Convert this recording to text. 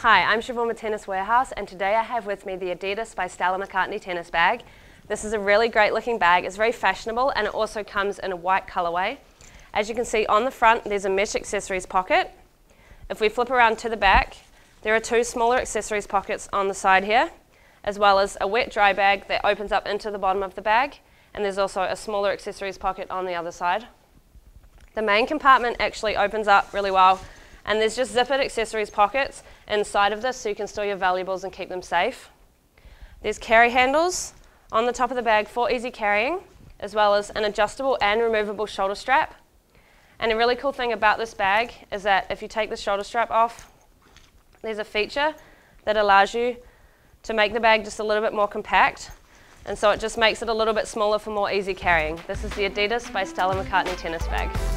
Hi, I'm Siobhan with Tennis Warehouse, and today I have with me the Adidas by Stella McCartney Tennis Bag. This is a really great looking bag. It's very fashionable and it also comes in a white colorway. As you can see on the front, there's a mesh accessories pocket. If we flip around to the back, there are two smaller accessories pockets on the side here, as well as a wet dry bag that opens up into the bottom of the bag, and there's also a smaller accessories pocket on the other side. The main compartment actually opens up really well, and there's just zippered accessories pockets inside of this so you can store your valuables and keep them safe. There's carry handles on the top of the bag for easy carrying, as well as an adjustable and removable shoulder strap. And a really cool thing about this bag is that if you take the shoulder strap off, there's a feature that allows you to make the bag just a little bit more compact, and so it just makes it a little bit smaller for more easy carrying. This is the Adidas by Stella McCartney Tennis Bag.